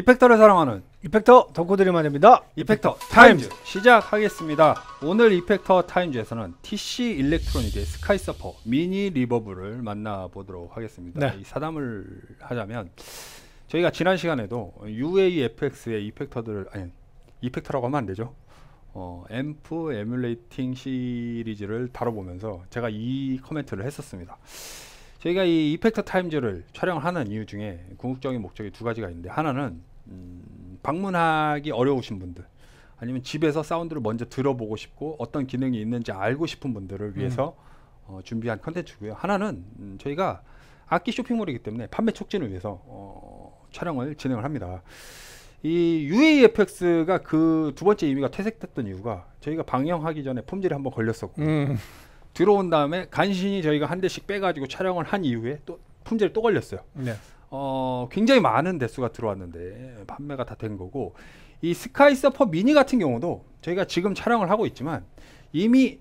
이펙터를 사랑하는 이펙터 덕후들이 말입니다. 이펙터 타임즈 시작하겠습니다. 오늘 이펙터 타임즈에서는 TC 일렉트로닉의 스카이서퍼 미니 리버브를 만나보도록 하겠습니다. 네. 이 사담을 하자면 저희가 지난 시간에도 UAFX의 이펙터들을 이펙터라고 하면 안 되죠. 앰프 에뮬레이팅 시리즈를 다뤄보면서 제가 이 코멘트를 했었습니다. 저희가 이 이펙터 타임즈를 촬영하는 이유 중에 궁극적인 목적이 두 가지가 있는데, 하나는 방문하기 어려우신 분들, 아니면 집에서 사운드를 먼저 들어보고 싶고 어떤 기능이 있는지 알고 싶은 분들을 위해서 준비한 컨텐츠고요. 하나는 저희가 악기 쇼핑몰이기 때문에 판매 촉진을 위해서 촬영을 진행을 합니다. 이 UAFX가 그 두 번째 의미가 퇴색됐던 이유가 저희가 방영하기 전에 품질이 한번 걸렸었고 들어온 다음에 간신히 저희가 한 대씩 빼가지고 촬영을 한 이후에 또 품질이 또 걸렸어요. 네. 굉장히 많은 대수가 들어왔는데 판매가 다 된 거고, 이 스카이서퍼 미니 같은 경우도 저희가 지금 촬영을 하고 있지만 이미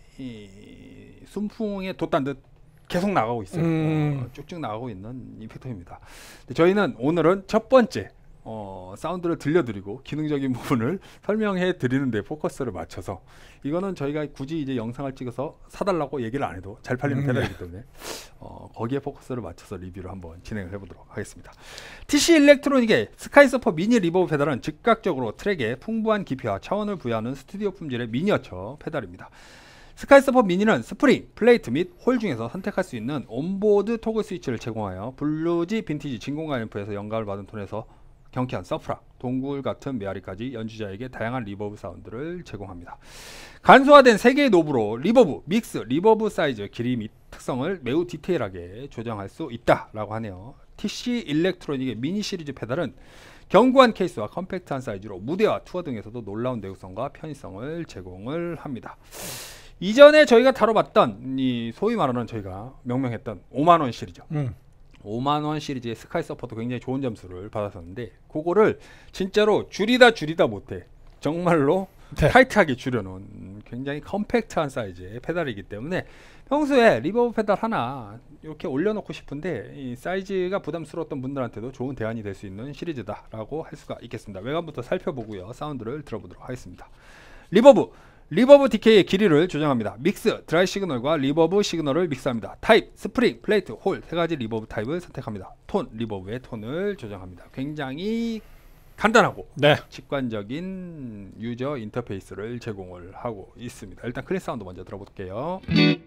순풍에 돛단 듯 계속 나가고 있어요. 쭉쭉 나가고 있는 이펙터입니다. 저희는 오늘은 첫 번째 사운드를 들려드리고 기능적인 부분을 설명해 드리는데 포커스를 맞춰서, 이거는 저희가 굳이 이제 영상을 찍어서 사달라고 얘기를 안 해도 잘 팔리는 페달이기 때문에 거기에 포커스를 맞춰서 리뷰를 한번 진행을 해보도록 하겠습니다. TC 일렉트로닉의 스카이서퍼 미니 리버브 페달은 즉각적으로 트랙에 풍부한 깊이와 차원을 부여하는 스튜디오 품질의 미니어처 페달입니다. 스카이서퍼 미니는 스프링, 플레이트 및 홀 중에서 선택할 수 있는 온보드 토글 스위치를 제공하여 블루지, 빈티지, 진공관 앰프에서 영감을 받은 톤에서 경쾌한 서프라, 동굴 같은 메아리까지 연주자에게 다양한 리버브 사운드를 제공합니다. 간소화된 3개의 노브로 리버브, 믹스, 리버브 사이즈, 길이 및 특성을 매우 디테일하게 조정할 수 있다라고 하네요. TC 일렉트로닉의 미니 시리즈 페달은 견고한 케이스와 컴팩트한 사이즈로 무대와 투어 등에서도 놀라운 내구성과 편의성을 제공을 합니다. 이전에 저희가 다뤄봤던 이 소위 말하는 저희가 명명했던 5만원 시리즈, 5만원 시리즈의 스카이서퍼도 굉장히 좋은 점수를 받았었는데, 그거를 진짜로 줄이다 못해 정말로 타이트하게 줄여놓은 굉장히 컴팩트한 사이즈의 페달이기 때문에 평소에 리버브 페달 하나 이렇게 올려놓고 싶은데 이 사이즈가 부담스러웠던 분들한테도 좋은 대안이 될 수 있는 시리즈다 라고 할 수가 있겠습니다. 외관부터 살펴보고요, 사운드를 들어보도록 하겠습니다. 리버브 디케이의 길이를 조정합니다. 믹스, 드라이 시그널과 리버브 시그널을 믹스합니다. 타입, 스프링, 플레이트, 홀 3가지 리버브 타입을 선택합니다. 톤, 리버브의 톤을 조정합니다. 굉장히 간단하고 직관적인 유저 인터페이스를 제공을 하고 있습니다. 일단 클린 사운드 먼저 들어볼게요.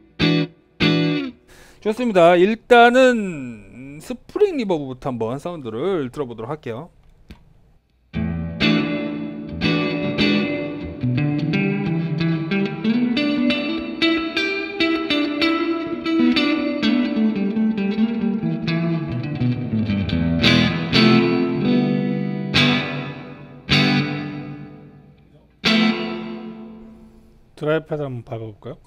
좋습니다. 일단은 스프링 리버브부터 한번 사운드를 들어보도록 할게요. 드라이브 페달 한번 밟아볼까요?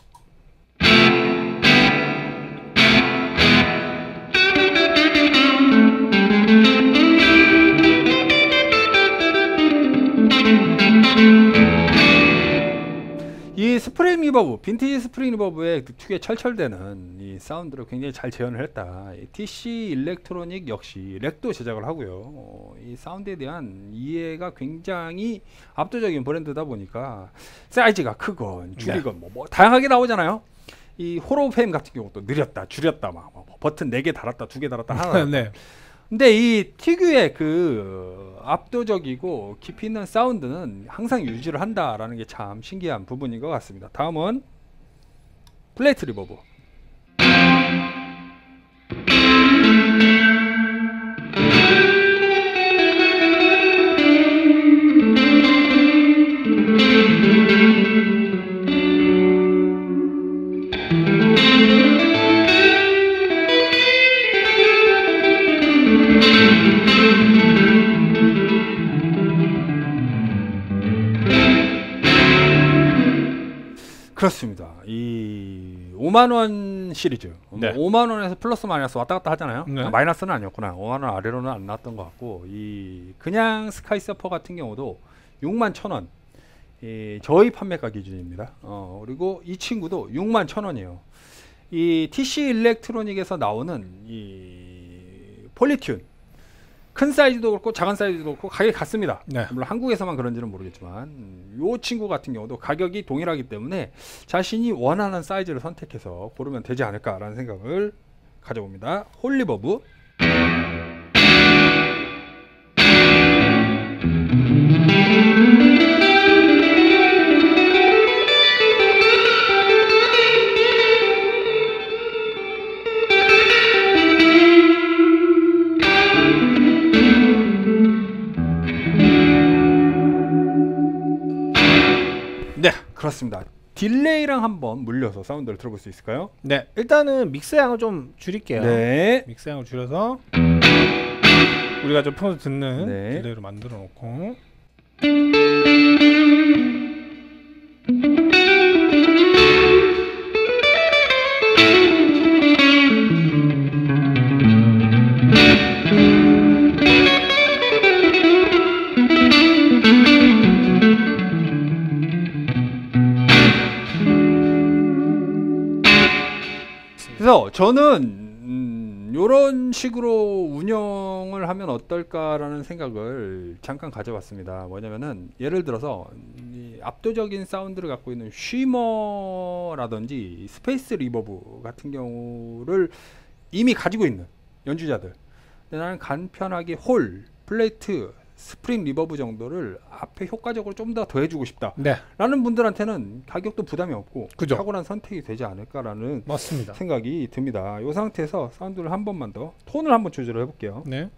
이 스프링 리버브, 빈티지 스프링 리버브의 그 특유의 철철대는 이 사운드를 굉장히 잘 재현을 했다. TC 일렉트로닉 역시 렉도 제작을 하고요. 이 사운드에 대한 이해가 굉장히 압도적인 브랜드다 보니까 사이즈가 크건 줄이건 뭐 다양하게 나오잖아요. 이 홀오페임 같은 경우도 느렸다, 줄였다, 막 버튼 4개 달았다, 2개 달았다, 하나 달았다. 근데 이 특유의 그 압도적이고 깊이 있는 사운드는 항상 유지를 한다라는 게 참 신기한 부분인 것 같습니다. 다음은 플레이트 리버브. 그렇습니다. 이 5만원 시리즈, 5만원에서 플러스 마이너스 왔다 갔다 하잖아요. 마이너스는 아니었구나. 5만원 아래로는 안 나왔던 것 같고, 이 그냥 스카이서퍼 같은 경우도 61,000원 저희 판매가 기준입니다. 그리고 이 친구도 61,000원이에요. 이 TC 일렉트로닉에서 나오는 이 폴리튠 큰 사이즈도 그렇고 작은 사이즈도 그렇고 가격이 같습니다. 네. 물론 한국에서만 그런지는 모르겠지만 요 친구 같은 경우도 가격이 동일하기 때문에 자신이 원하는 사이즈를 선택해서 고르면 되지 않을까라는 생각을 가져봅니다. 홀리버브. 네, 그렇습니다. 딜레이랑 한번 물려서 사운드를 들어볼 수 있을까요? 네, 일단은 믹스 양을 좀 줄일게요. 네. 믹스 양을 줄여서 우리가 좀 평소 듣는 네. 딜레이로 만들어 놓고. 그래서 저는 이런 식으로 운영을 하면 어떨까라는 생각을 잠깐 가져봤습니다. 뭐냐면은 예를 들어서 이 압도적인 사운드를 갖고 있는 쉬머라든지 스페이스 리버브 같은 경우를 이미 가지고 있는 연주자들, 근데 나는 간편하게 홀, 플레이트, 스프링 리버브 정도를 앞에 효과적으로 좀 더 더해주고 싶다 네, 라는 분들한테는 가격도 부담이 없고 그죠. 탁월한 선택이 되지 않을까라는 맞습니다. 생각이 듭니다. 이 상태에서 사운드를 한 번만 더 톤을 한번 조절을 해볼게요. 네.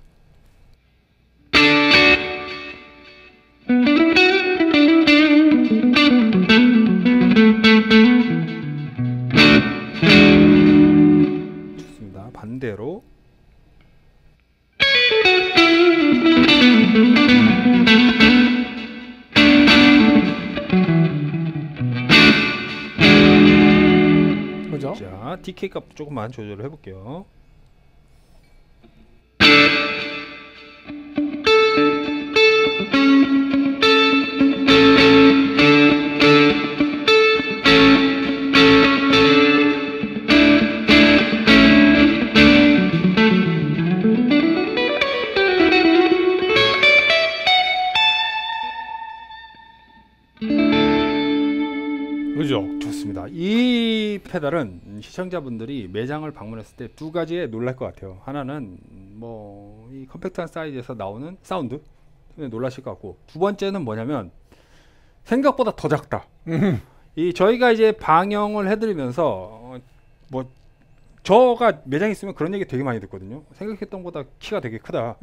좋습니다. 반대로 그죠? 자, DK 값 조금만 조절을 해볼게요. 그죠? 좋습니다. 이 페달은 시청자분들이 매장을 방문했을 때 두 가지에 놀랄 것 같아요. 하나는 뭐 이 컴팩트한 사이즈에서 나오는 사운드 때문에 놀라실 것 같고, 두 번째는 뭐냐면 생각보다 더 작다. 이 저희가 이제 방영을 해드리면서 뭐 저가 매장에 있으면 그런 얘기 되게 많이 듣거든요. 생각했던 것보다 키가 되게 크다.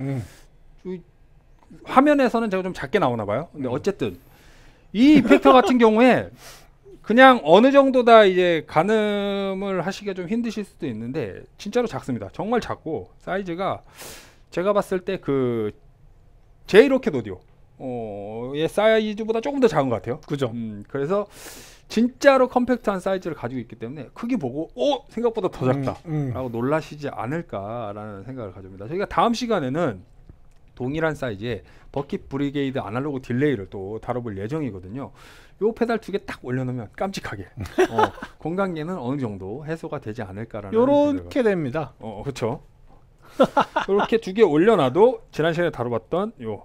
화면에서는 제가 좀 작게 나오나 봐요. 근데 어쨌든 이 이펙터 같은 경우에 그냥 어느 정도다 이제 가늠을 하시기가 좀 힘드실 수도 있는데 진짜로 작습니다. 정말 작고 사이즈가 제가 봤을 때 그 제이로켓 오디오의 사이즈보다 조금 더 작은 것 같아요. 그죠? 그래서 진짜로 컴팩트한 사이즈를 가지고 있기 때문에 크기 보고 생각보다 더 작다 라고 놀라시지 않을까라는 생각을 가집니다. 저희가 다음 시간에는 동일한 사이즈의 버킷 브리게이드 아날로그 딜레이를 또 다뤄볼 예정이거든요. 요 페달 두 개 딱 올려놓으면 깜찍하게 공간계는 어느 정도 해소가 되지 않을까라는 요렇게 됩니다. 그렇죠. 이렇게 두 개 올려놔도 지난 시간에 다뤄봤던 요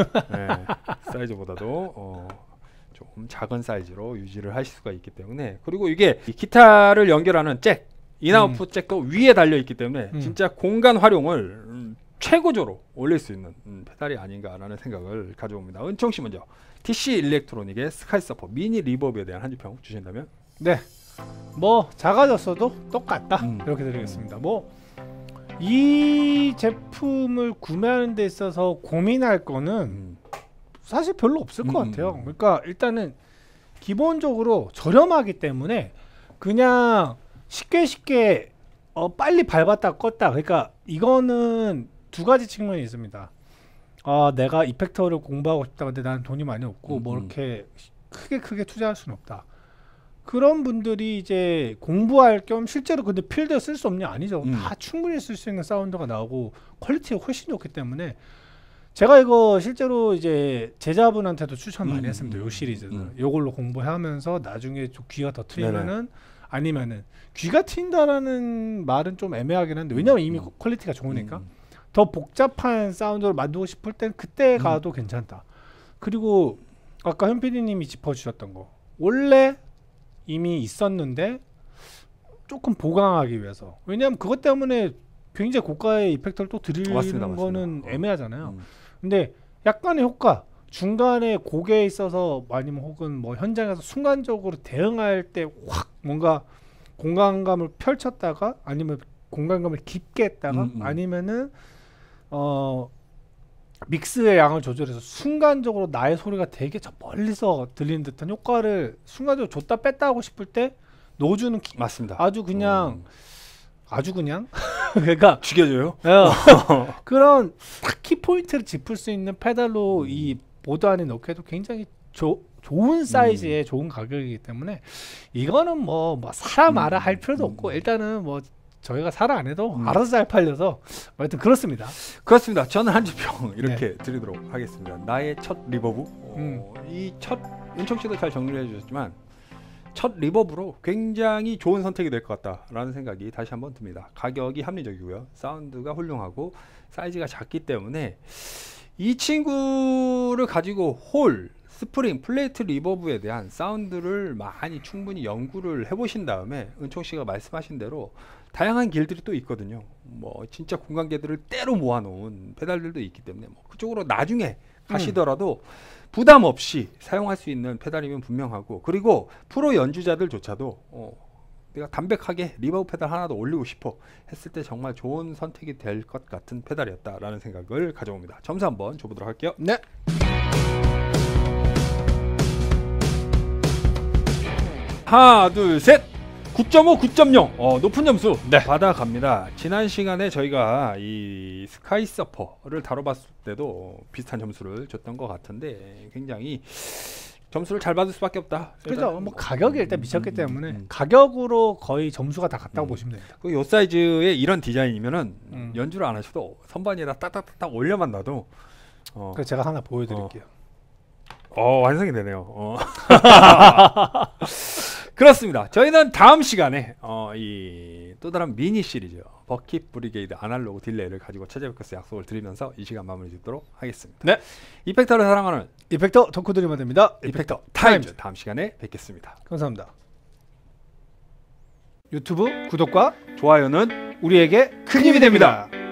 사이즈보다도 조금 작은 사이즈로 유지를 하실 수가 있기 때문에, 그리고 이게 이 기타를 연결하는 잭, 인아웃풋 잭도 위에 달려 있기 때문에 진짜 공간 활용을 최고조로 올릴 수 있는 페달이 아닌가라는 생각을 가져봅니다. 은총 씨 먼저 TC 일렉트로닉의 스카이 서퍼 미니 리버브에 대한 한 주평 주신다면? 네, 뭐 작아졌어도 똑같다 이렇게 드리겠습니다. 뭐 이 제품을 구매하는 데 있어서 고민할 거는 사실 별로 없을 것 같아요. 그러니까 일단은 기본적으로 저렴하기 때문에 그냥 쉽게 빨리 밟았다 껐다, 그러니까 이거는 두 가지 측면이 있습니다. 내가 이펙터를 공부하고 싶다, 근데 나는 돈이 많이 없고 뭐 이렇게 크게 투자할 수는 없다. 그런 분들이 이제 공부할 겸 실제로 근데 필드에 쓸 수 없냐? 아니죠. 다 충분히 쓸 수 있는 사운드가 나오고 퀄리티가 훨씬 좋기 때문에 제가 이거 실제로 이제 제자분한테도 추천 많이 했습니다. 요 시리즈는 요걸로 공부하면서 나중에 좀 귀가 더 트이면은, 아니면은 귀가 트인다라는 말은 좀 애매하긴 한데, 왜냐면 이미 퀄리티가 좋으니까 더 복잡한 사운드를 만들고 싶을 땐 그때 가도 괜찮다. 그리고 아까 현 PD님이 짚어주셨던 거, 원래 이미 있었는데 조금 보강하기 위해서, 왜냐하면 그것 때문에 굉장히 고가의 이펙터를 또 드리는 맞습니다. 거는 애매하잖아요. 근데 약간의 효과, 중간에 곡에 있어서 아니면 혹은 뭐 현장에서 순간적으로 대응할 때 확 뭔가 공간감을 펼쳤다가, 아니면 공간감을 깊게 했다가, 아니면은 믹스의 양을 조절해서 순간적으로 나의 소리가 되게 저 멀리서 들리는 듯한 효과를 순간적으로 줬다 뺐다 하고 싶을 때 넣어주는 맞습니다. 아주 그냥 그러니까 죽여줘요. 그런 딱 키포인트를 짚을 수 있는 페달로 이 보드 안에 넣기에도 굉장히 좋은 사이즈에 좋은 가격이기 때문에 이거는 뭐 사라 마라 할 필요도 없고, 일단은 뭐 저희가 사라 안 해도 알아서 잘 팔려서 하여튼 그렇습니다. 그렇습니다. 저는 한 주평 이렇게 드리도록 하겠습니다. 나의 첫 리버브, 이 첫 윤청 씨도 잘 정리해 주셨지만 첫 리버브로 굉장히 좋은 선택이 될 것 같다라는 생각이 다시 한번 듭니다. 가격이 합리적이고요, 사운드가 훌륭하고 사이즈가 작기 때문에 이 친구를 가지고 홀, 스프링, 플레이트 리버브에 대한 사운드를 많이 충분히 연구를 해보신 다음에 은총 씨가 말씀하신 대로 다양한 길들이 또 있거든요. 뭐 진짜 공간계들을 때로 모아놓은 페달들도 있기 때문에 뭐 그쪽으로 나중에 가시더라도 부담 없이 사용할 수 있는 페달이면 분명하고, 그리고 프로 연주자들조차도 내가 담백하게 리버브 페달 하나 더 올리고 싶어 했을 때 정말 좋은 선택이 될 것 같은 페달이었다라는 생각을 가져옵니다. 점수 한번 줘보도록 할게요. 네. 하나, 둘, 셋. 9.5, 9.0. 높은 점수 받아갑니다. 지난 시간에 저희가 이 스카이 서퍼를 다뤄봤을 때도 비슷한 점수를 줬던 것 같은데 굉장히 점수를 잘 받을 수밖에 없다. 그렇죠. 뭐 가격이 일단 미쳤기 때문에 가격으로 거의 점수가 다 같다고 보시면 됩니다. 이 사이즈의 이런 디자인이면은 연주를 안 하셔도 선반에다 딱딱딱 올려만 놔도 그래서 제가 하나 보여드릴게요. 완성이 되네요. 그렇습니다. 저희는 다음 시간에 이 또 다른 미니 시리즈 버킷 브리게이드 아날로그 딜레이를 가지고 찾아뵙겠습니다. 약속을 드리면서 이 시간 마무리 짓도록 하겠습니다. 네, 이펙터를 사랑하는 이펙터 덕후들이면 됩니다. 이펙터 타임즈 다음 시간에 뵙겠습니다. 감사합니다. 유튜브 구독과 좋아요는 우리에게 큰 힘이 됩니다.